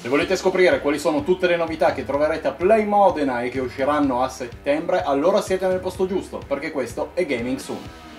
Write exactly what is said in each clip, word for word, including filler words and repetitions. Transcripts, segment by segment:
Se volete scoprire quali sono tutte le novità che troverete a Play Modena e che usciranno a settembre, allora siete nel posto giusto, perché questo è Gaming Soon.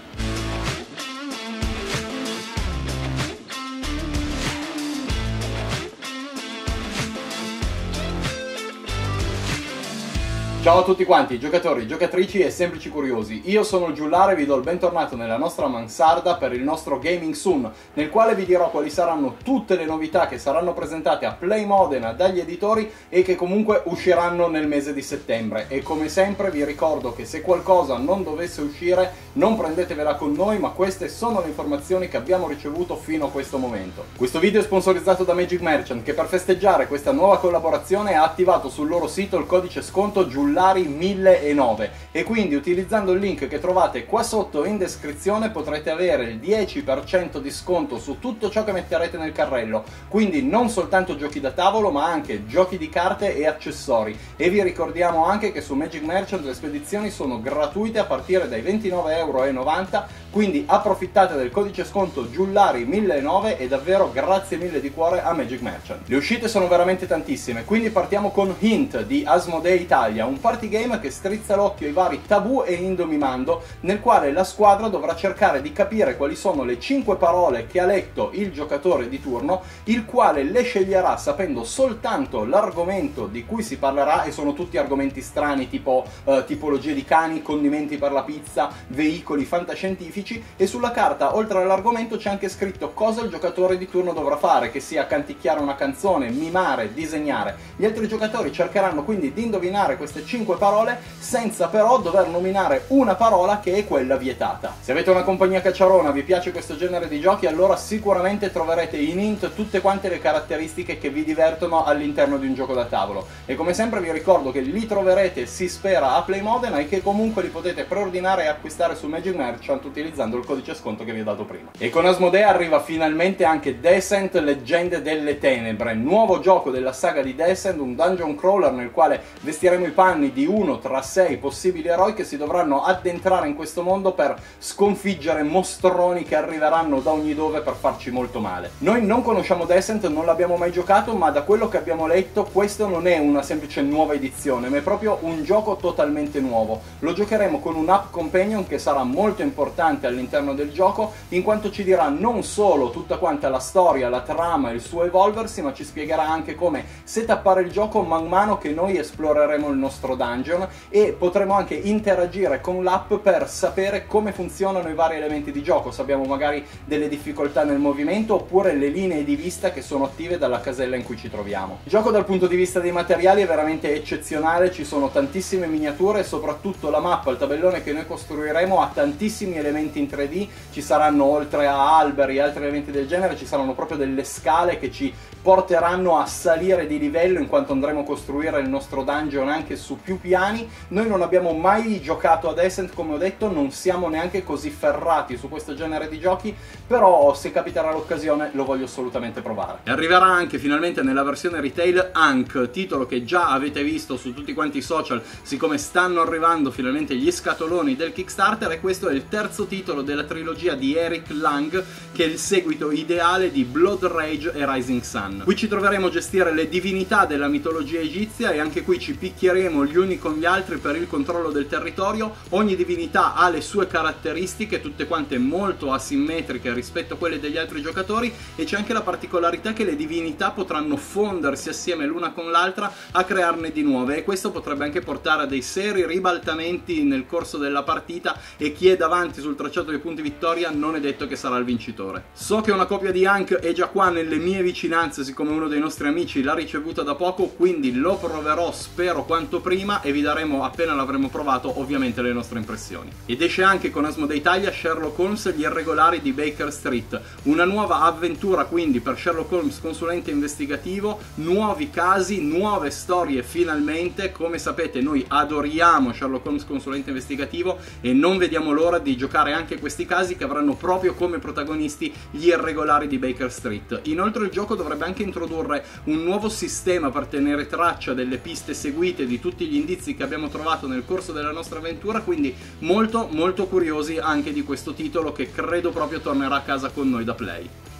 Ciao a tutti quanti, giocatori, giocatrici e semplici curiosi. Io sono il Giullare e vi do il bentornato nella nostra mansarda per il nostro Gaming Soon, nel quale vi dirò quali saranno tutte le novità che saranno presentate a Play Modena dagli editori e che comunque usciranno nel mese di settembre. E come sempre vi ricordo che se qualcosa non dovesse uscire non prendetevela con noi, ma queste sono le informazioni che abbiamo ricevuto fino a questo momento. Questo video è sponsorizzato da Magic Merchant, che per festeggiare questa nuova collaborazione ha attivato sul loro sito il codice sconto Giullare mille nove e quindi utilizzando il link che trovate qua sotto in descrizione potrete avere il dieci per cento di sconto su tutto ciò che metterete nel carrello, quindi non soltanto giochi da tavolo ma anche giochi di carte e accessori. E vi ricordiamo anche che su Magic Merchant le spedizioni sono gratuite a partire dai ventinove e novanta euro, quindi approfittate del codice sconto Giullari mille nove e davvero grazie mille di cuore a Magic Merchant. Le uscite sono veramente tantissime, quindi partiamo con Hint di Asmodee Italia, un party game che strizza l'occhio ai vari tabù e indomimando, nel quale la squadra dovrà cercare di capire quali sono le cinque parole che ha letto il giocatore di turno, il quale le sceglierà sapendo soltanto l'argomento di cui si parlerà, e sono tutti argomenti strani tipo eh, tipologie di cani, condimenti per la pizza, veicoli fantascientifici, e sulla carta oltre all'argomento c'è anche scritto cosa il giocatore di turno dovrà fare, che sia canticchiare una canzone, mimare, disegnare. Gli altri giocatori cercheranno quindi di indovinare queste cinque parole senza però dover nominare una parola che è quella vietata. Se avete una compagnia cacciarona, vi piace questo genere di giochi, allora sicuramente troverete in Hint tutte quante le caratteristiche che vi divertono all'interno di un gioco da tavolo. E come sempre vi ricordo che li troverete, si spera, a Play Modena e che comunque li potete preordinare e acquistare su Magic Merchant utilizzando il codice sconto che vi ho dato prima. E con Asmodee arriva finalmente anche Descent Leggende delle Tenebre, nuovo gioco della saga di Descent, un dungeon crawler nel quale vestiremo i panni di uno tra sei possibili eroi che si dovranno addentrare in questo mondo per sconfiggere mostroni che arriveranno da ogni dove per farci molto male. Noi non conosciamo Descent, non l'abbiamo mai giocato, ma da quello che abbiamo letto questo non è una semplice nuova edizione, ma è proprio un gioco totalmente nuovo. Lo giocheremo con un app companion che sarà molto importante all'interno del gioco, in quanto ci dirà non solo tutta quanta la storia, la trama, il suo evolversi, ma ci spiegherà anche come setappare il gioco man mano che noi esploreremo il nostro dungeon, e potremo anche interagire con l'app per sapere come funzionano i vari elementi di gioco, se abbiamo magari delle difficoltà nel movimento oppure le linee di vista che sono attive dalla casella in cui ci troviamo. Il gioco dal punto di vista dei materiali è veramente eccezionale, ci sono tantissime miniature e soprattutto la mappa, il tabellone che noi costruiremo ha tantissimi elementi in tre D, ci saranno oltre a alberi e altri elementi del genere, ci saranno proprio delle scale che ci porteranno a salire di livello in quanto andremo a costruire il nostro dungeon anche su più piani. Noi non abbiamo mai giocato a Descent, come ho detto, non siamo neanche così ferrati su questo genere di giochi, però se capiterà l'occasione lo voglio assolutamente provare. E arriverà anche finalmente nella versione retail Ankh, titolo che già avete visto su tutti quanti i social, siccome stanno arrivando finalmente gli scatoloni del Kickstarter, e questo è il terzo titolo della trilogia di Eric Lang, che è il seguito ideale di Blood Rage e Rising Sun. Qui ci troveremo a gestire le divinità della mitologia egizia e anche qui ci picchieremo gli uni con gli altri per il controllo del territorio. Ogni divinità ha le sue caratteristiche, tutte quante molto asimmetriche rispetto a quelle degli altri giocatori, e c'è anche la particolarità che le divinità potranno fondersi assieme l'una con l'altra a crearne di nuove, e questo potrebbe anche portare a dei seri ribaltamenti nel corso della partita, e chi è davanti sul tracciato dei punti vittoria non è detto che sarà il vincitore. So che una copia di Ankh è già qua nelle mie vicinanze, siccome uno dei nostri amici l'ha ricevuta da poco, quindi lo proverò spero quanto prima e vi daremo, appena l'avremo provato, ovviamente le nostre impressioni. Ed esce anche con Asmodee Italia Sherlock Holmes Gli irregolari di Baker Street, una nuova avventura quindi per Sherlock Holmes consulente investigativo, nuovi casi, nuove storie finalmente. Come sapete noi adoriamo Sherlock Holmes consulente investigativo e non vediamo l'ora di giocare anche questi casi che avranno proprio come protagonisti gli irregolari di Baker Street. Inoltre il gioco dovrebbe anche introdurre un nuovo sistema per tenere traccia delle piste seguite, di tutti gli indizi che abbiamo trovato nel corso della nostra avventura, quindi molto molto curiosi anche di questo titolo che credo proprio tornerà a casa con noi da Play.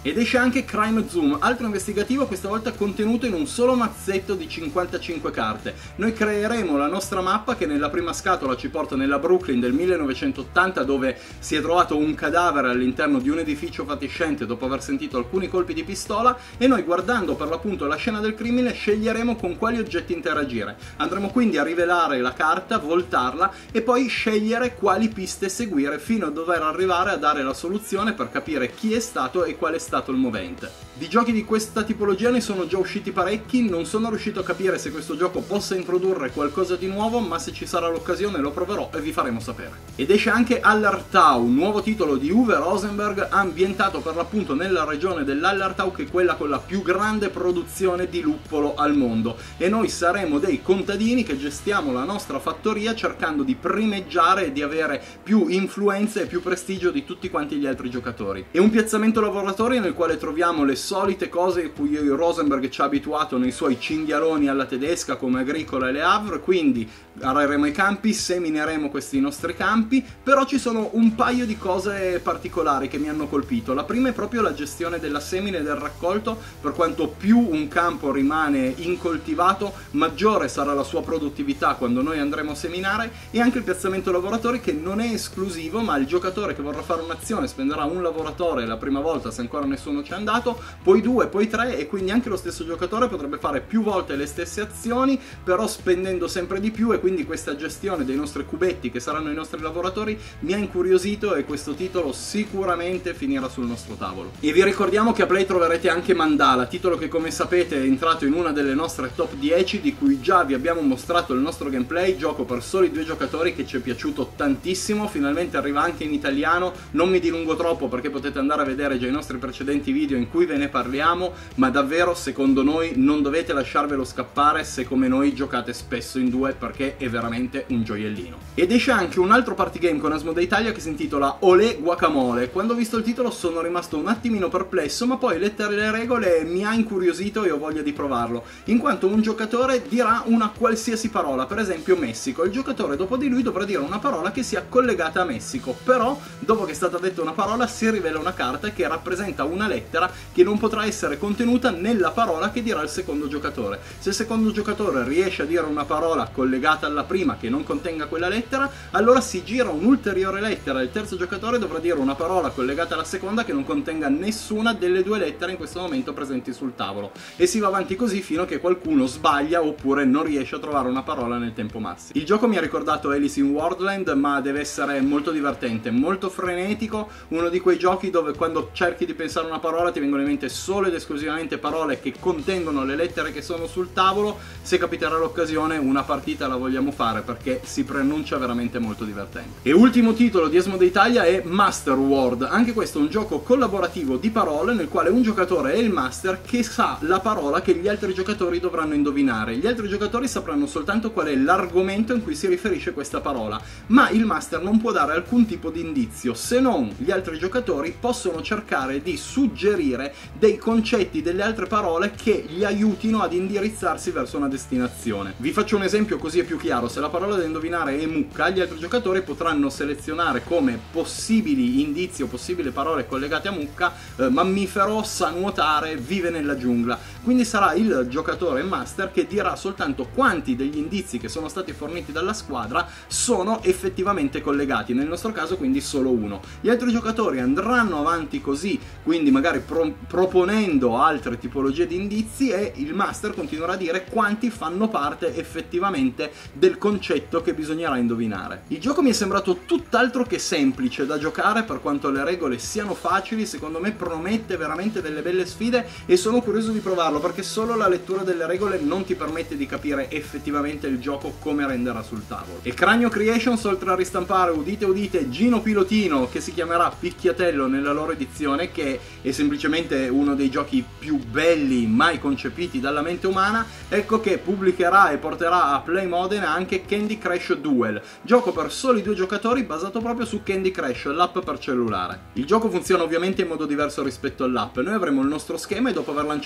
Ed esce anche Crime Zoom, altro investigativo questa volta contenuto in un solo mazzetto di cinquantacinque carte. Noi creeremo la nostra mappa che nella prima scatola ci porta nella Brooklyn del millenovecentottanta, dove si è trovato un cadavere all'interno di un edificio fatiscente dopo aver sentito alcuni colpi di pistola, e noi, guardando per l'appunto la scena del crimine, sceglieremo con quali oggetti interagire. Andremo quindi a rivelare la carta, voltarla e poi scegliere quali piste seguire fino a dover arrivare a dare la soluzione per capire chi è stato e qual è stato il movente. Di giochi di questa tipologia ne sono già usciti parecchi, non sono riuscito a capire se questo gioco possa introdurre qualcosa di nuovo, ma se ci sarà l'occasione lo proverò e vi faremo sapere. Ed esce anche Hallertau, un nuovo titolo di Uwe Rosenberg ambientato per l'appunto nella regione dell'Hallertau, che è quella con la più grande produzione di luppolo al mondo, e noi saremo dei contadini che gestiamo la nostra fattoria cercando di primeggiare e di avere più influenza e più prestigio di tutti quanti gli altri giocatori. È un piazzamento lavoratori nel quale troviamo le solite cose a cui Rosenberg ci ha abituato nei suoi cinghialoni alla tedesca come Agricola e Le Havre, quindi arreremo i campi, semineremo questi nostri campi, però ci sono un paio di cose particolari che mi hanno colpito. La prima è proprio la gestione della semine e del raccolto, per quanto più un campo rimane incoltivato, maggiore sarà la sua produttività quando noi andremo a seminare, e anche il piazzamento lavoratori, che non è esclusivo, ma il giocatore che vorrà fare un'azione spenderà un lavoratore la prima volta se ancora nessuno ci è andato, poi due, poi tre, e quindi anche lo stesso giocatore potrebbe fare più volte le stesse azioni, però spendendo sempre di più, e quindi questa gestione dei nostri cubetti che saranno i nostri lavoratori mi ha incuriosito, e questo titolo sicuramente finirà sul nostro tavolo. E vi ricordiamo che a Play troverete anche Mandala, titolo che come sapete è entrato in una delle nostre top dieci, di cui già vi abbiamo mostrato il nostro gameplay, gioco per soli due giocatori che ci è piaciuto tantissimo, finalmente arriva anche in italiano. Non mi dilungo troppo perché potete andare a vedere già i nostri precedenti video in cui ve ne parliamo, ma davvero secondo noi non dovete lasciarvelo scappare se come noi giocate spesso in due, perché è veramente un gioiellino. Ed esce anche un altro party game con Asmodee Italia che si intitola Olé Guacamole. Quando ho visto il titolo sono rimasto un attimino perplesso, ma poi lette le regole mi ha incuriosito e ho voglia di provarlo, in quanto un giocatore dirà una qualsiasi parola, per esempio Messico. Il giocatore dopo di lui dovrà dire una parola che sia collegata a Messico, però dopo che è stata detta una parola si rivela una carta che rappresenta una lettera che non potrà essere contenuta nella parola che dirà il secondo giocatore. Se il secondo giocatore riesce a dire una parola collegata alla prima che non contenga quella lettera, allora si gira un'ulteriore lettera e il terzo giocatore dovrà dire una parola collegata alla seconda che non contenga nessuna delle due lettere in questo momento presenti sul tavolo, e si va avanti così fino a che qualcuno sbaglia oppure non riesce a trovare una parola nel tempo massimo. Il gioco mi ha ricordato Alice in Wonderland, ma deve essere molto divertente, molto frenetico, uno di quei giochi dove quando cerchi di pensare una parola ti vengono in mente solo ed esclusivamente parole che contengono le lettere che sono sul tavolo. Se capiterà l'occasione una partita la vogliamo fare perché si preannuncia veramente molto divertente. E ultimo titolo di Asmodee Italia è Master World, anche questo è un gioco collaborativo di parole nel quale un giocatore è il master che sa la parola che gli altri giocatori dovranno indovinare. Gli altri giocatori sapranno soltanto qual è l'argomento in cui si riferisce questa parola, ma il master non può dare alcun tipo di indizio, se non gli altri giocatori possono cercare di suggerire dei concetti delle altre parole che gli aiutino ad indirizzarsi verso una destinazione. Vi faccio un esempio così è più chiaro: se la parola da indovinare è mucca, gli altri giocatori potranno selezionare come possibili indizi o possibili parole collegate a mucca eh, mammifero, sa nuotare, vive nella giungla. Quindi sarà il giocatore master che dirà soltanto quanti degli indizi che sono stati forniti dalla squadra sono effettivamente collegati, nel nostro caso quindi solo uno. Gli altri giocatori andranno avanti così, quindi magari pro proponendo altre tipologie di indizi, e il master continuerà a dire quanti fanno parte effettivamente del concetto che bisognerà indovinare. Il gioco mi è sembrato tutt'altro che semplice da giocare, per quanto le regole siano facili. Secondo me promette veramente delle belle sfide e sono curioso di provarlo, perché solo la lettura delle regole non ti permette di capire effettivamente il gioco come renderà sul tavolo. E Cranio Creations, oltre a ristampare, udite udite, Gino Pilotino, che si chiamerà Picchiatello nella loro edizione, che è semplicemente uno dei giochi più belli mai concepiti dalla mente umana, ecco che pubblicherà e porterà a Play Modena anche Candy Crush Duel, gioco per soli due giocatori basato proprio su Candy Crush, l'app per cellulare. Il gioco funziona ovviamente in modo diverso rispetto all'app. Noi avremo il nostro schema e dopo aver lanciato dei dadi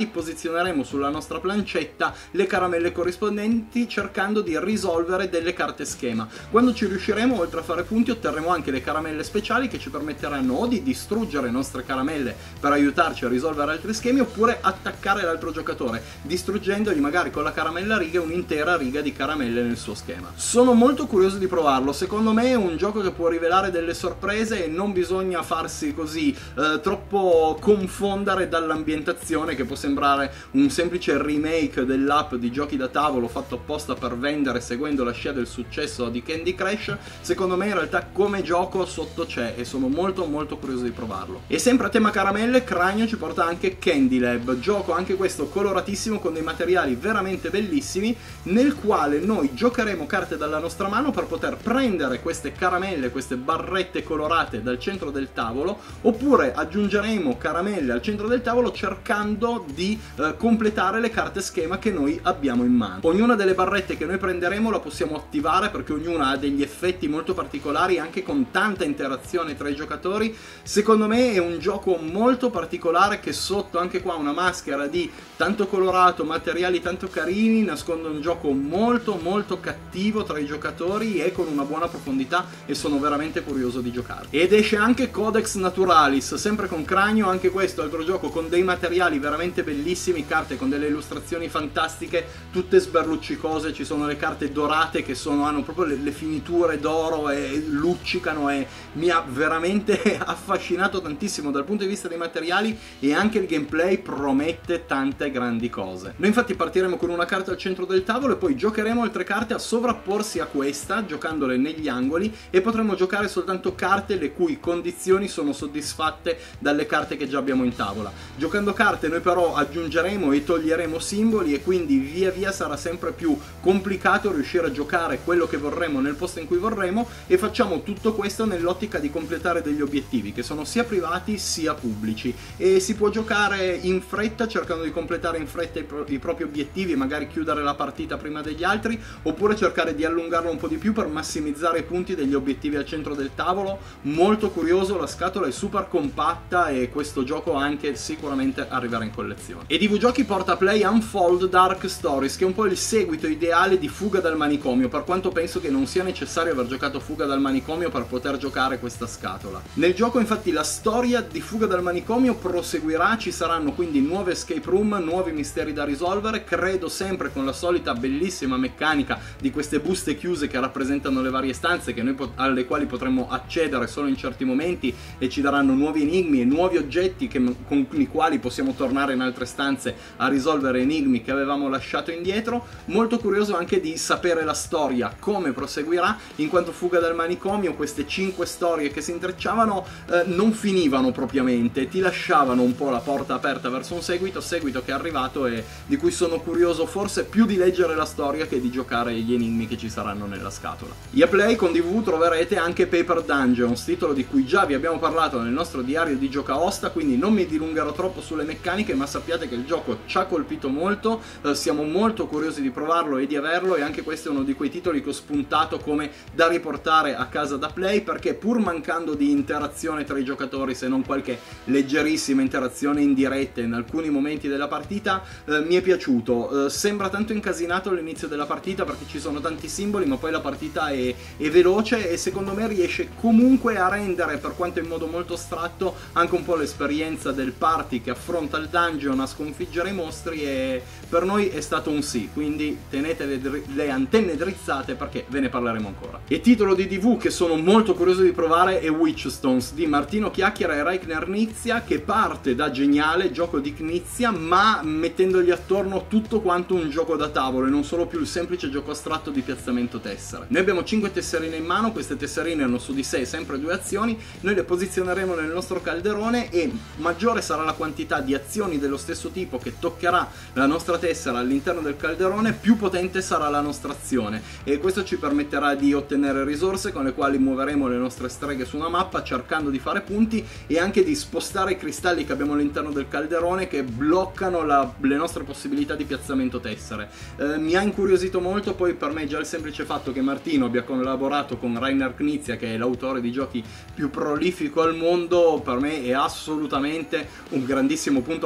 gradi posizioneremo sulla nostra plancetta le caramelle corrispondenti, cercando di risolvere delle carte schema. Quando ci riusciremo, oltre a fare punti, otterremo anche le caramelle speciali che ci permetteranno o di distruggere le nostre caramelle per aiutarci a risolvere altri schemi, oppure attaccare l'altro giocatore, distruggendogli magari con la caramella a righe un'intera riga di caramelle nel suo schema. Sono molto curioso di provarlo, secondo me è un gioco che può rivelare delle sorprese e non bisogna farsi così eh, troppo confondere dall'ambientazione, che può sembrare un semplice remake dell'app di giochi da tavolo fatto apposta per vendere seguendo la scia del successo di Candy Crush. Secondo me in realtà come gioco sotto c'è e sono molto molto curioso di provarlo. E sempre a tema caramelle, Cranio ci porta anche Candy Lab, gioco anche questo coloratissimo con dei materiali veramente bellissimi, nel quale noi giocheremo carte dalla nostra mano per poter prendere queste caramelle, queste barrette colorate dal centro del tavolo, oppure aggiungeremo caramelle al centro del tavolo cercando di eh, completare le carte schema che noi abbiamo in mano. Ognuna delle barrette che noi prenderemo la possiamo attivare perché ognuna ha degli effetti molto particolari, anche con tanta interazione tra i giocatori. Secondo me è un gioco molto particolare che sotto anche qua una maschera di tanto colorato, materiali tanto carini, nasconde un gioco molto molto cattivo tra i giocatori e con una buona profondità, e sono veramente curioso di giocare. Ed esce anche Codex Naturalis, sempre con Cranio, anche questo altro gioco con dei materiali veramente bellissimi, carte con delle illustrazioni fantastiche, tutte sberluccicose, ci sono le carte dorate che sono, hanno proprio le, le finiture d'oro e luccicano, e mi ha veramente affascinato tantissimo dal punto di vista dei materiali, e anche il gameplay promette tante grandi cose. Noi infatti partiremo con una carta al centro del tavolo e poi giocheremo altre carte a sovrapporsi a questa, giocandole negli angoli, e potremo giocare soltanto carte le cui condizioni sono soddisfatte dalle carte che già abbiamo in tavola. Giocando carte noi però aggiungeremo e toglieremo simboli, e quindi via via sarà sempre più complicato riuscire a giocare quello che vorremmo nel posto in cui vorremmo, e facciamo tutto questo nell'ottica di completare degli obiettivi che sono sia privati sia pubblici, e si può giocare in fretta cercando di completare in fretta i, pro i propri obiettivi, magari chiudere la partita prima degli altri, oppure cercare di allungarlo un po' di più per massimizzare i punti degli obiettivi al centro del tavolo. Molto curioso, la scatola è super compatta e questo gioco anche sicuramente arriverà in collezione. E D V Giochi porta a play Unfold Dark Stories, che è un po' il seguito ideale di Fuga dal manicomio, per quanto penso che non sia necessario aver giocato Fuga dal manicomio per poter giocare questa scatola. Nel gioco infatti la storia di Fuga dal manicomio proseguirà, ci saranno quindi nuove escape room, nuovi misteri da risolvere, credo sempre con la solita bellissima meccanica di queste buste chiuse che rappresentano le varie stanze, che noi alle quali potremmo accedere solo in certi momenti, e ci daranno nuovi enigmi e nuovi oggetti che, con i quali possiamo tornare in altre stanze a risolvere enigmi che avevamo lasciato indietro. Molto curioso anche di sapere la storia, come proseguirà, in quanto Fuga dal manicomio, queste cinque storie che si intrecciavano eh, non finivano propriamente, ti lasciavano un po' la porta aperta verso un seguito, seguito che è arrivato e di cui sono curioso forse più di leggere la storia che di giocare gli enigmi che ci saranno nella scatola. E a Play con D V troverete anche Paper Dungeons, titolo di cui già vi abbiamo parlato nel nostro diario di Giocaosta, quindi non mi dilungherò troppo sulle meccaniche, ma sappiate che il gioco ci ha colpito molto, eh, siamo molto curiosi di provarlo e di averlo, e anche questo è uno di quei titoli che ho spuntato come da riportare a casa da Play, perché pur mancando di interazione tra i giocatori, se non qualche leggerissima interazione in diretta in alcuni momenti della partita, eh, mi è piaciuto. Eh, sembra tanto incasinato all'inizio della partita perché ci sono tanti simboli, ma poi la partita è, è veloce, e secondo me riesce comunque a rendere, per quanto in modo molto astratto, anche un po' l'esperienza del party che affronta il dungeon a sconfiggere i mostri, e per noi è stato un sì, quindi tenete le, le antenne drizzate perché ve ne parleremo ancora. E titolo di D V che sono molto curioso di provare è Witchstones di Martino Chiacchiera e Reikner Knizia, che parte da geniale gioco di Knizia, ma mettendogli attorno tutto quanto un gioco da tavolo e non solo più il semplice gioco astratto di piazzamento tessere. Noi abbiamo cinque tesserine in mano, queste tesserine hanno su di sé sempre due azioni, noi le posizioneremo nel nostro calderone, e maggiore sarà la quantità di azioni dello stesso tipo che toccherà la nostra tessera all'interno del calderone, più potente sarà la nostra azione, e questo ci permetterà di ottenere risorse con le quali muoveremo le nostre streghe su una mappa cercando di fare punti, e anche di spostare i cristalli che abbiamo all'interno del calderone che bloccano la, le nostre possibilità di piazzamento tessere. Eh, mi ha incuriosito molto, poi per me già il semplice fatto che Martino abbia collaborato con Reikner Knizia, che è l'autore di giochi più prolifico al mondo, per me è assolutamente un grandissimo punto a favore del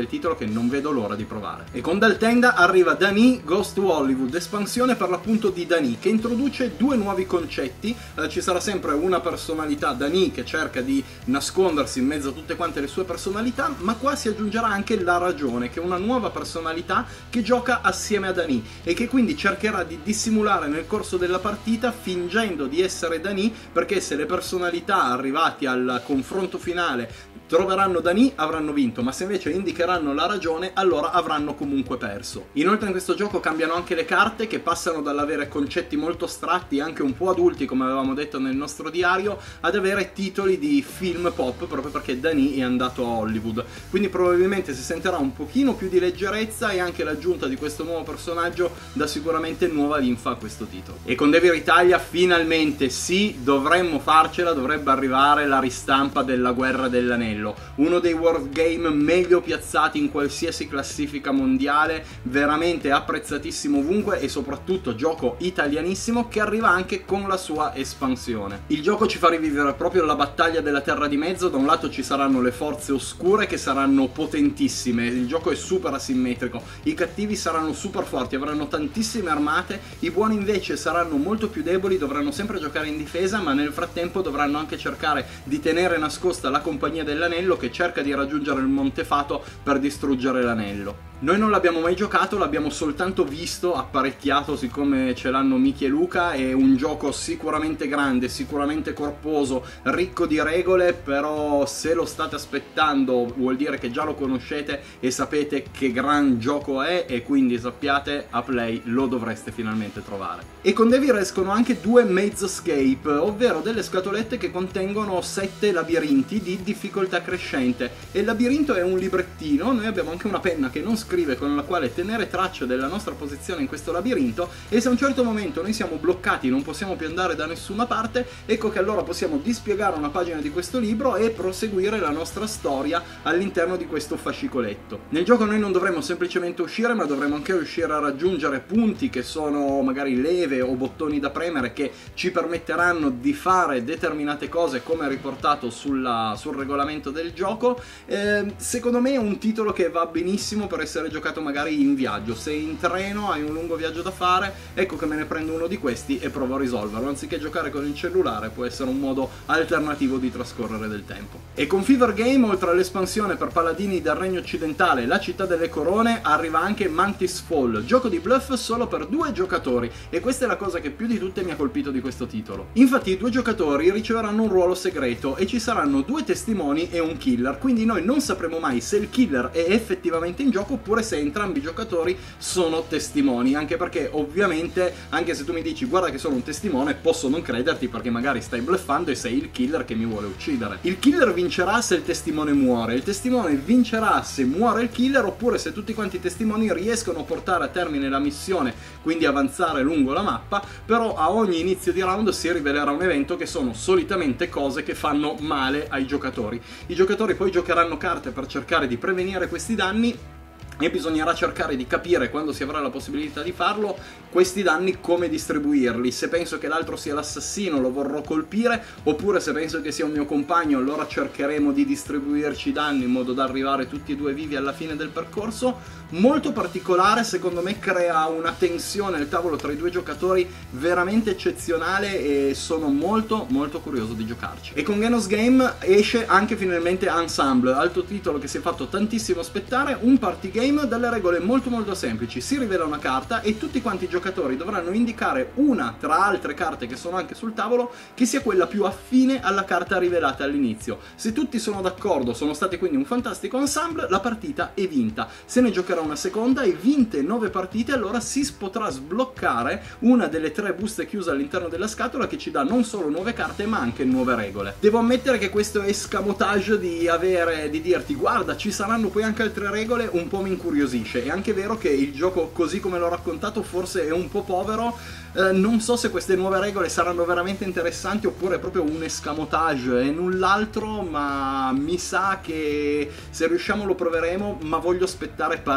del titolo che non vedo l'ora di provare. E con Dal Tenda arriva Dani Ghost to Hollywood, espansione per l'appunto di Dani, che introduce due nuovi concetti. Eh, ci sarà sempre una personalità Dani che cerca di nascondersi in mezzo a tutte quante le sue personalità, ma qua si aggiungerà anche la Ragione, che è una nuova personalità che gioca assieme a Dani e che quindi cercherà di dissimulare nel corso della partita fingendo di essere Dani, perché se le personalità arrivati al confronto finale troveranno Dani avranno vinto, ma se invece indicheranno la Ragione allora avranno comunque perso. Inoltre in questo gioco cambiano anche le carte, che passano dall'avere concetti molto astratti, anche un po' adulti come avevamo detto nel nostro diario, ad avere titoli di film pop, proprio perché Dani è andato a Hollywood. Quindi probabilmente si sentirà un pochino più di leggerezza, e anche l'aggiunta di questo nuovo personaggio dà sicuramente nuova linfa a questo titolo. E con Devir Italia finalmente sì, dovremmo farcela, dovrebbe arrivare la ristampa della Guerra dell'Anello, uno dei world game meglio piazzati in qualsiasi classifica mondiale, veramente apprezzatissimo ovunque e soprattutto gioco italianissimo che arriva anche con la sua espansione. Il gioco ci fa rivivere proprio la battaglia della Terra di Mezzo. Da un lato ci saranno le forze oscure che saranno potentissime, il gioco è super asimmetrico, i cattivi saranno super forti, avranno tantissime armate, i buoni invece saranno molto più deboli, dovranno sempre giocare in difesa, ma nel frattempo dovranno anche cercare di tenere nascosta la compagnia dell'anello che cerca di raggiungere il Monte Fato per distruggere l'anello. Noi non l'abbiamo mai giocato, l'abbiamo soltanto visto, apparecchiato, siccome ce l'hanno Miki e Luca. È un gioco sicuramente grande, sicuramente corposo, ricco di regole, però se lo state aspettando vuol dire che già lo conoscete e sapete che gran gioco è, e quindi sappiate, a Play lo dovreste finalmente trovare. E con Devir escono anche due Mazescape, ovvero delle scatolette che contengono sette labirinti di difficoltà crescente. E il labirinto è un librettino, noi abbiamo anche una penna che non scrive, con la quale tenere traccia della nostra posizione in questo labirinto, e se a un certo momento noi siamo bloccati, non possiamo più andare da nessuna parte, ecco che allora possiamo dispiegare una pagina di questo libro e proseguire la nostra storia all'interno di questo fascicoletto. Nel gioco noi non dovremo semplicemente uscire, ma dovremo anche riuscire a raggiungere punti che sono magari leve o bottoni da premere che ci permetteranno di fare determinate cose, come riportato sulla, sul regolamento del gioco. Eh, secondo me è un titolo che va benissimo per essere giocato magari in viaggio. Se in treno hai un lungo viaggio da fare, ecco che me ne prendo uno di questi e provo a risolverlo. Anziché giocare con il cellulare, può essere un modo alternativo di trascorrere del tempo. E con Fever Game, oltre all'espansione per paladini del regno occidentale, la città delle corone, arriva anche Mantis Fall, gioco di bluff solo per due giocatori, e questa è la cosa che più di tutte mi ha colpito di questo titolo. Infatti i due giocatori riceveranno un ruolo segreto e ci saranno due testimoni e un killer, quindi noi non sapremo mai se il killer è effettivamente in gioco oppure se entrambi i giocatori sono testimoni, anche perché ovviamente, anche se tu mi dici guarda che sono un testimone, posso non crederti perché magari stai bluffando e sei il killer che mi vuole uccidere. Il killer vincerà se il testimone muore, il testimone vincerà se muore il killer, oppure se tutti quanti i testimoni riescono a portare a termine la missione, quindi avanzare lungo la mappa. Però a ogni inizio di round si rivelerà un evento che sono solitamente cose che fanno male ai giocatori. I giocatori poi giocheranno carte per cercare di prevenire questi danni, e bisognerà cercare di capire, quando si avrà la possibilità di farlo, questi danni come distribuirli. Se penso che l'altro sia l'assassino lo vorrò colpire, oppure se penso che sia un mio compagno allora cercheremo di distribuirci i danni in modo da arrivare tutti e due vivi alla fine del percorso. Molto particolare, secondo me crea una tensione al tavolo tra i due giocatori veramente eccezionale, e sono molto molto curioso di giocarci. E con Genos Game esce anche finalmente Ensemble, altro titolo che si è fatto tantissimo aspettare, un party game dalle regole molto molto semplici. Si rivela una carta e tutti quanti i giocatori dovranno indicare una tra altre carte che sono anche sul tavolo che sia quella più affine alla carta rivelata all'inizio. Se tutti sono d'accordo, sono stati quindi un fantastico ensemble, la partita è vinta. Se ne giocherà una seconda e vinte nove partite, allora si potrà sbloccare una delle tre buste chiuse all'interno della scatola che ci dà non solo nuove carte ma anche nuove regole. Devo ammettere che questo escamotage di avere, di dirti guarda ci saranno poi anche altre regole, un po' mi incuriosisce. È anche vero che il gioco, così come l'ho raccontato, forse è un po' povero. Eh, non so se queste nuove regole saranno veramente interessanti oppure proprio un escamotage e null'altro, ma mi sa che se riusciamo lo proveremo, ma voglio aspettare parecchio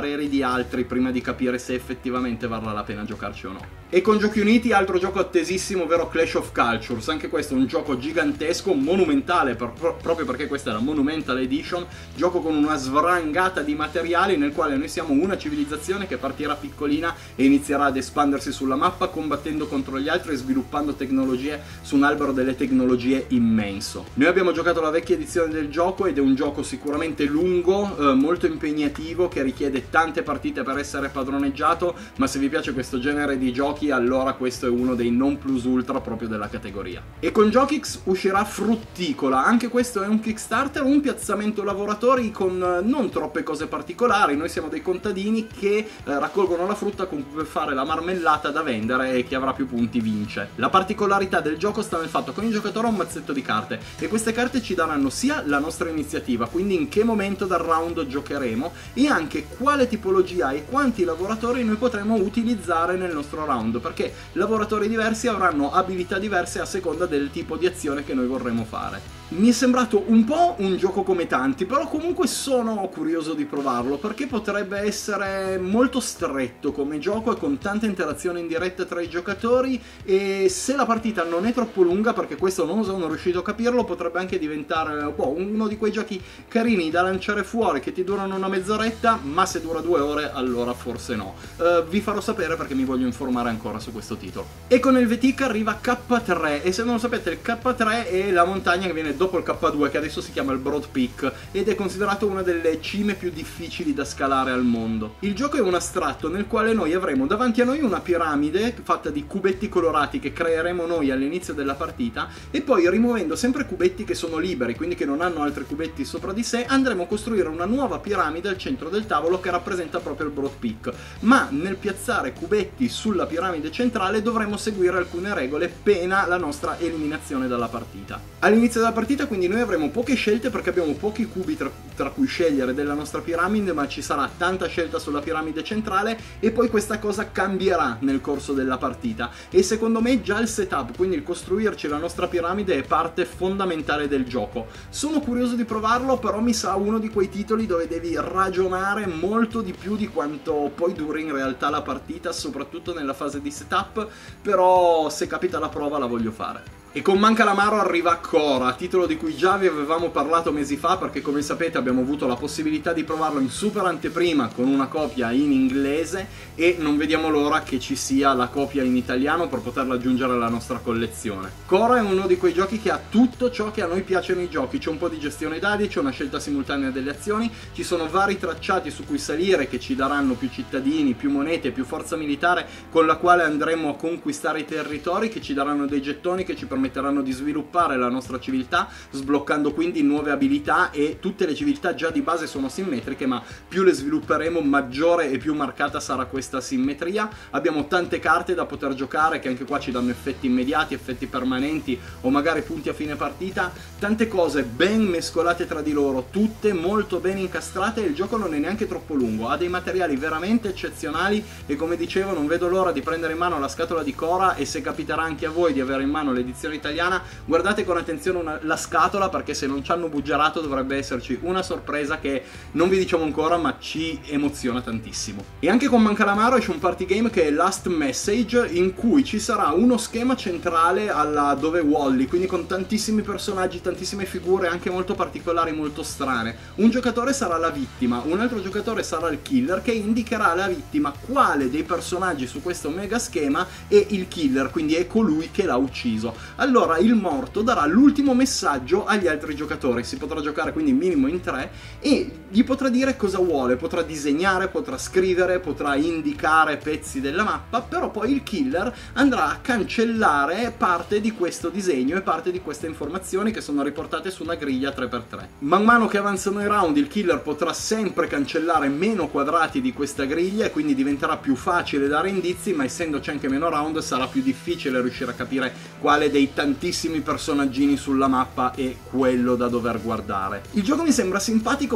pareri di altri prima di capire se effettivamente varrà la pena giocarci o no. E con Giochi Uniti, altro gioco attesissimo, ovvero Clash of Cultures. Anche questo è un gioco gigantesco, monumentale, per, pro, proprio perché questa è la Monumental Edition, gioco con una svrangata di materiali nel quale noi siamo una civilizzazione che partirà piccolina e inizierà ad espandersi sulla mappa combattendo contro gli altri e sviluppando tecnologie su un albero delle tecnologie immenso. Noi abbiamo giocato la vecchia edizione del gioco ed è un gioco sicuramente lungo, eh, molto impegnativo, che richiede tante partite per essere padroneggiato, ma se vi piace questo genere di giochi allora questo è uno dei non plus ultra proprio della categoria. E con Jockix uscirà Frutticola, anche questo è un Kickstarter, un piazzamento lavoratori con non troppe cose particolari. Noi siamo dei contadini che eh, raccolgono la frutta con cui fare la marmellata da vendere e chi avrà più punti vince. La particolarità del gioco sta nel fatto che ogni giocatore ha un mazzetto di carte e queste carte ci daranno sia la nostra iniziativa, quindi in che momento del round giocheremo, e anche quale tipologia e quanti lavoratori noi potremo utilizzare nel nostro round, perché lavoratori diversi avranno abilità diverse a seconda del tipo di azione che noi vorremmo fare. Mi è sembrato un po' un gioco come tanti, però comunque sono curioso di provarlo perché potrebbe essere molto stretto come gioco e con tanta interazione in diretta tra i giocatori, e se la partita non è troppo lunga, perché questo non sono riuscito a capirlo, potrebbe anche diventare boh, uno di quei giochi carini da lanciare fuori che ti durano una mezz'oretta, ma se dura due ore allora forse no. Uh, vi farò sapere perché mi voglio informare ancora su questo titolo. E con il V T arriva K tre, e se non lo sapete il K tre è la montagna che viene dopo il K due, che adesso si chiama il Broad Peak ed è considerato una delle cime più difficili da scalare al mondo. Il gioco è un astratto nel quale noi avremo davanti a noi una piramide fatta di cubetti colorati che creeremo noi all'inizio della partita, e poi rimuovendo sempre cubetti che sono liberi, quindi che non hanno altri cubetti sopra di sé, andremo a costruire una nuova piramide al centro del tavolo che rappresenta proprio il Broad Peak. Ma nel piazzare cubetti sulla piramide centrale dovremo seguire alcune regole pena la nostra eliminazione dalla partita. All'inizio della partita quindi noi avremo poche scelte perché abbiamo pochi cubi tra, tra cui scegliere della nostra piramide, ma ci sarà tanta scelta sulla piramide centrale, e poi questa cosa cambierà nel corso della partita, e secondo me già il setup, quindi il costruirci la nostra piramide, è parte fondamentale del gioco. Sono curioso di provarlo, però mi sa uno di quei titoli dove devi ragionare molto di più di quanto poi duri in realtà la partita, soprattutto nella fase di setup, però se capita la prova la voglio fare. E con Manca l'amaro arriva Cora, titolo di cui già vi avevamo parlato mesi fa, perché come sapete abbiamo avuto la possibilità di provarlo in super anteprima con una copia in inglese, e non vediamo l'ora che ci sia la copia in italiano per poterla aggiungere alla nostra collezione. Cora è uno di quei giochi che ha tutto ciò che a noi piace nei giochi: c'è un po' di gestione dadi, c'è una scelta simultanea delle azioni, ci sono vari tracciati su cui salire che ci daranno più cittadini, più monete, più forza militare con la quale andremo a conquistare i territori, che ci daranno dei gettoni che ci permetteranno permetteranno di sviluppare la nostra civiltà, sbloccando quindi nuove abilità, e tutte le civiltà già di base sono simmetriche, ma più le svilupperemo maggiore e più marcata sarà questa simmetria. Abbiamo tante carte da poter giocare che anche qua ci danno effetti immediati, effetti permanenti o magari punti a fine partita, tante cose ben mescolate tra di loro, tutte molto ben incastrate, e il gioco non è neanche troppo lungo, ha dei materiali veramente eccezionali, e come dicevo non vedo l'ora di prendere in mano la scatola di Cora, e se capiterà anche a voi di avere in mano l'edizione italiana, guardate con attenzione una, la scatola, perché se non ci hanno buggerato dovrebbe esserci una sorpresa che non vi diciamo ancora, ma ci emoziona tantissimo. E anche con Manca l'amaro esce un party game che è Last Message, in cui ci sarà uno schema centrale alla Dove Wally, quindi con tantissimi personaggi, tantissime figure anche molto particolari, molto strane. Un giocatore sarà la vittima, un altro giocatore sarà il killer, che indicherà alla vittima quale dei personaggi su questo mega schema è il killer, quindi è colui che l'ha ucciso. Allora il morto darà l'ultimo messaggio agli altri giocatori, si potrà giocare quindi minimo in tre, e gli potrà dire cosa vuole, potrà disegnare, potrà scrivere, potrà indicare pezzi della mappa, però poi il killer andrà a cancellare parte di questo disegno e parte di queste informazioni che sono riportate su una griglia tre per tre. Man mano che avanzano i round il killer potrà sempre cancellare meno quadrati di questa griglia, e quindi diventerà più facile dare indizi, ma essendoci anche meno round sarà più difficile riuscire a capire quale dei tantissimi personaggini sulla mappa è quello da dover guardare. Il gioco mi sembra simpatico, però credo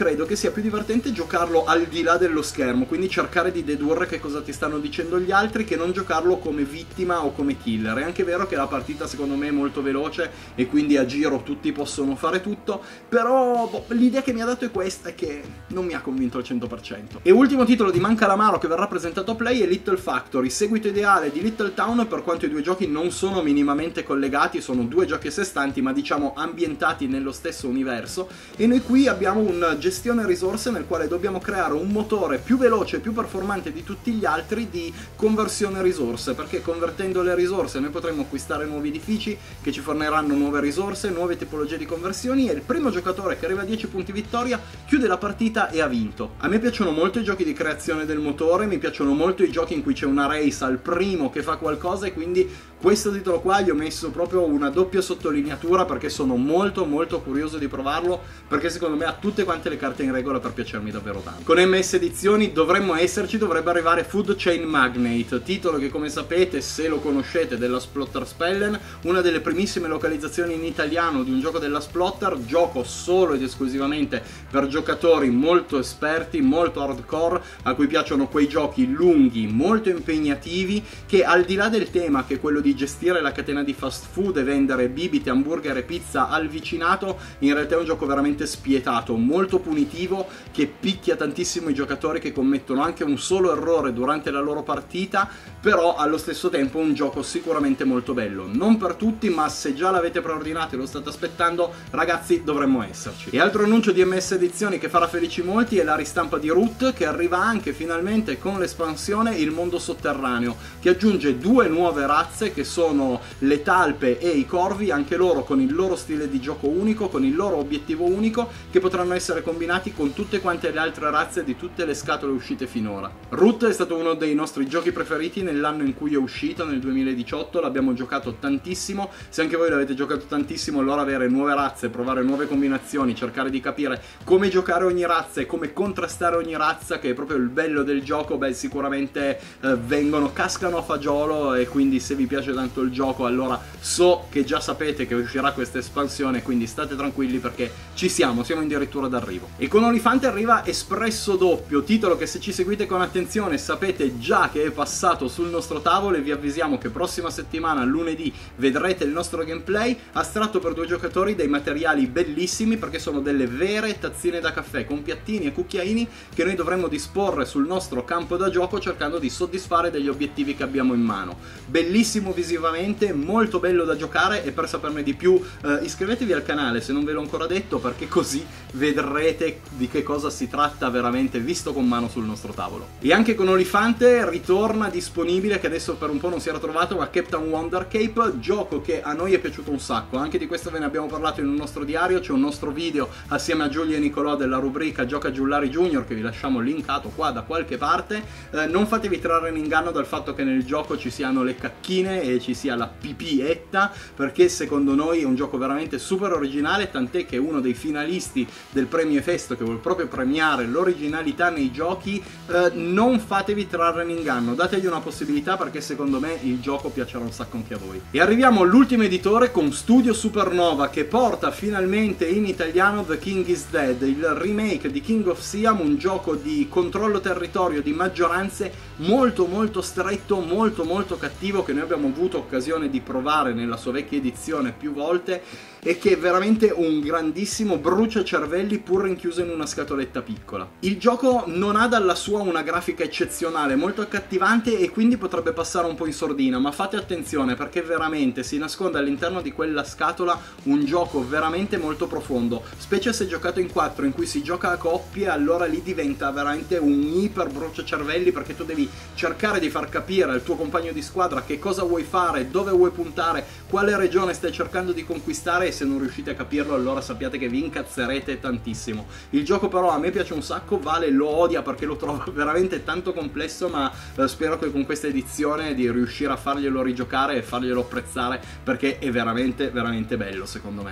credo che sia più divertente giocarlo al di là dello schermo, quindi cercare di dedurre che cosa ti stanno dicendo gli altri, che non giocarlo come vittima o come killer. È anche vero che la partita secondo me è molto veloce e quindi a giro tutti possono fare tutto, però boh, l'idea che mi ha dato è questa, che non mi ha convinto al cento per cento. E ultimo titolo di Man Calamaro che verrà presentato a Play è Little Factory, seguito ideale di Little Town, per quanto i due giochi non sono minimamente collegati, sono due giochi a sé stanti ma diciamo ambientati nello stesso universo, e noi qui abbiamo un gestione risorse nel quale dobbiamo creare un motore più veloce e più performante di tutti gli altri di conversione risorse, perché convertendo le risorse noi potremo acquistare nuovi edifici che ci forniranno nuove risorse, nuove tipologie di conversioni, e il primo giocatore che arriva a dieci punti vittoria chiude la partita e ha vinto. A me piacciono molto i giochi di creazione del motore, mi piacciono molto i giochi in cui c'è una race al primo che fa qualcosa, e quindi questo titolo qua gli ho messo proprio una doppia sottolineatura perché sono molto molto curioso di provarlo, perché secondo me ha tutte quante le carte in regola per piacermi davvero tanto. Con M S Edizioni dovremmo esserci, dovrebbe arrivare Food Chain Magnate, titolo che come sapete, se lo conoscete, della Splotter Spellen, una delle primissime localizzazioni in italiano di un gioco della Splotter, gioco solo ed esclusivamente per giocatori molto esperti, molto hardcore, a cui piacciono quei giochi lunghi, molto impegnativi, che al di là del tema che è quello di di gestire la catena di fast food e vendere bibite, hamburger e pizza al vicinato, in realtà è un gioco veramente spietato, molto punitivo, che picchia tantissimo i giocatori che commettono anche un solo errore durante la loro partita, però allo stesso tempo un gioco sicuramente molto bello. Non per tutti, ma se già l'avete preordinato e lo state aspettando, ragazzi, dovremmo esserci. E altro annuncio di M S Edizioni che farà felici molti è la ristampa di Root, che arriva anche finalmente con l'espansione Il Mondo Sotterraneo, che aggiunge due nuove razze che sono le talpe e i corvi, anche loro con il loro stile di gioco unico, con il loro obiettivo unico, che potranno essere combinati con tutte quante le altre razze di tutte le scatole uscite finora. Root è stato uno dei nostri giochi preferiti nell'anno in cui è uscito, nel duemiladiciotto, l'abbiamo giocato tantissimo. Se anche voi l'avete giocato tantissimo, allora avere nuove razze, provare nuove combinazioni, cercare di capire come giocare ogni razza e come contrastare ogni razza, che è proprio il bello del gioco, beh, sicuramente eh, vengono, cascano a fagiolo, e quindi se vi piace tanto il gioco, allora so che già sapete che uscirà questa espansione, quindi state tranquilli perché ci siamo, siamo addirittura d'arrivo. E con Olifante arriva Espresso Doppio, titolo che se ci seguite con attenzione sapete già che è passato sul nostro tavolo, e vi avvisiamo che prossima settimana, lunedì, vedrete il nostro gameplay astratto per due giocatori, dei materiali bellissimi perché sono delle vere tazzine da caffè con piattini e cucchiaini che noi dovremmo disporre sul nostro campo da gioco cercando di soddisfare degli obiettivi che abbiamo in mano. Bellissimo visivamente, molto bello da giocare, e per saperne di più eh, iscrivetevi al canale se non ve l'ho ancora detto, perché così vedrete di che cosa si tratta veramente visto con mano sul nostro tavolo. E anche con Olifante ritorna disponibile, che adesso per un po' non si era trovato, ma Captain Wonder Cape, gioco che a noi è piaciuto un sacco. Anche di questo ve ne abbiamo parlato in un nostro diario, c'è un nostro video assieme a Giulia e Nicolò della rubrica Gioca Giullari Junior che vi lasciamo linkato qua da qualche parte. Eh, non fatevi trarre in inganno dal fatto che nel gioco ci siano le cacchine e ci sia la pipietta, perché secondo noi è un gioco veramente super originale, tant'è che uno dei finalisti del Premio Festo, che vuole proprio premiare l'originalità nei giochi, eh, non fatevi trarre in inganno, dategli una possibilità perché secondo me il gioco piacerà un sacco anche a voi. E arriviamo all'ultimo editore con Studio Supernova, che porta finalmente in italiano The King is Dead, il remake di King of Siam, un gioco di controllo territorio di maggioranze molto molto stretto, molto molto cattivo, che noi abbiamo avuto occasione di provare nella sua vecchia edizione più volte, e che è veramente un grandissimo bruciacervelli pur rinchiuso in una scatoletta piccola. Il gioco non ha dalla sua una grafica eccezionale, molto accattivante, e quindi potrebbe passare un po' in sordina, ma fate attenzione perché veramente si nasconde all'interno di quella scatola un gioco veramente molto profondo, specie se giocato in quattro, in cui si gioca a coppie, allora lì diventa veramente un iper bruciacervelli, perché tu devi cercare di far capire al tuo compagno di squadra che cosa vuoi fare, dove vuoi puntare, quale regione stai cercando di conquistare, e se non riuscite a capirlo allora sappiate che vi incazzerete tantissimo. Il gioco però a me piace un sacco, Vale lo odia perché lo trovo veramente tanto complesso, ma eh, spero che con questa edizione di riuscire a farglielo rigiocare e farglielo apprezzare, perché è veramente veramente bello secondo me.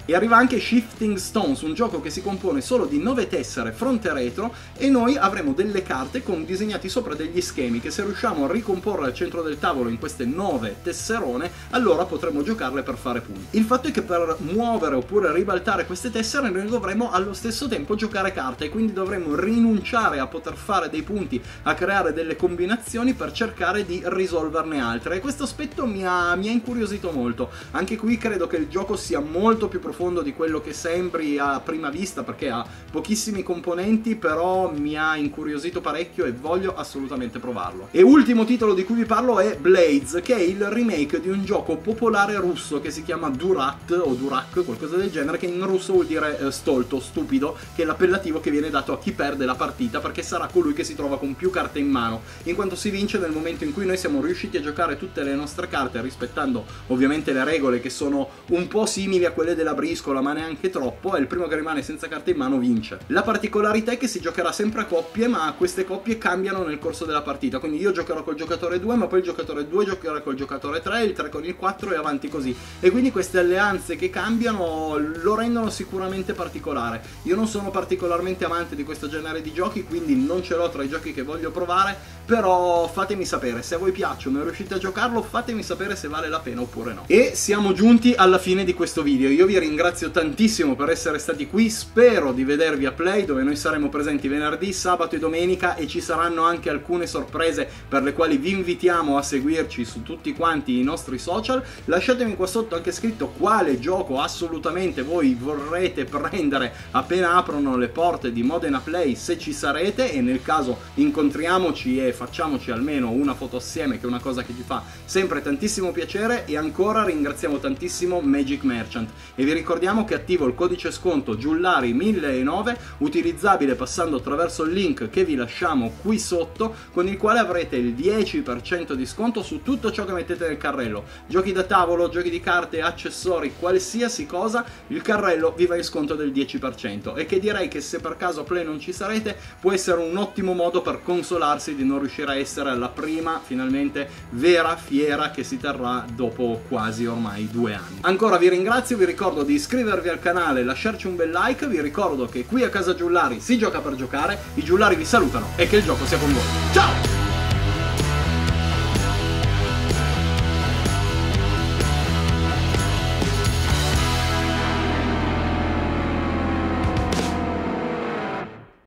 E arriva anche Shifting Stones, un gioco che si compone solo di nove tessere fronte e retro, e noi avremo delle carte con disegnati sopra degli schemi che, se riusciamo a ricomporre al centro del tavolo in queste nove tesserone, allora potremo giocarle per fare punti. Il fatto è che per muovere oppure ribaltare queste tessere noi dovremo allo stesso tempo giocare carte, e quindi dovremo rinunciare a poter fare dei punti, a creare delle combinazioni per cercare di risolverne altre, e questo aspetto mi ha, mi ha incuriosito molto. Anche qui credo che il gioco sia molto più profondo di quello che sembri a prima vista, perché ha pochissimi componenti, però mi ha incuriosito parecchio e voglio assolutamente provarlo. E ultimo titolo di cui vi parlo è Blades, che è il remake di un gioco popolare russo che si chiama Durat o Durak, qualcosa del genere, che in russo vuol dire eh, stolto, stupido, che è l'appellativo che viene dato a chi perde la partita, perché sarà colui che si trova con più carte in mano, in quanto si vince nel momento in cui noi siamo riusciti a giocare tutte le nostre carte, rispettando ovviamente le regole che sono un po' simili a quelle della briscola ma neanche troppo, e il primo che rimane senza carte in mano vince. La particolarità è che si giocherà sempre a coppie, ma queste coppie cambiano nel corso della partita, quindi io giocherò col giocatore due, ma poi il giocatore due giocherà col giocatore tre, il tre con il quattro e avanti così, e quindi queste alleanze che cambiano lo rendono sicuramente particolare. Io non sono particolarmente amante di questo genere di giochi, quindi non ce l'ho tra i giochi che voglio provare, però fatemi sapere se a voi piacciono e riuscite a giocarlo, fatemi sapere se vale la pena oppure no. E siamo giunti alla fine di questo video. Io vi ringrazio tantissimo per essere stati qui, spero di vedervi a Play, dove noi saremo presenti venerdì, sabato e domenica, e ci saranno anche alcune sorprese per le quali vi invitiamo a seguirci su tutti quanti i nostri social. Lasciatemi qua sotto anche scritto quale gioco assolutamente voi vorrete prendere appena aprono le porte di Modena Play, se ci sarete, e nel caso incontriamoci e facciamoci almeno una foto assieme, che è una cosa che ci fa sempre tantissimo piacere. E ancora ringraziamo tantissimo Magic Merchant, e vi ricordiamo che attivo il codice sconto Giullari mille nove, utilizzabile passando attraverso il link che vi lasciamo qui sotto, con il quale avrete il dieci per cento di sconto su tutto ciò che mettete nel carrello: giochi da tavolo, giochi di carte, accessori, qualsiasi cosa, il carrello vi va in sconto del dieci per cento. E che direi che, se per caso a Play non ci sarete, può essere un ottimo modo per consolarsi di non riuscire a essere alla prima finalmente vera fiera che si terrà dopo quasi ormai due anni. Ancora vi ringrazio, vi ricordo di iscrivervi al canale, lasciarci un bel like, vi ricordo che qui a casa Giullari si gioca per giocare, i Giullari vi salutano e che il gioco sia con voi. Ciao!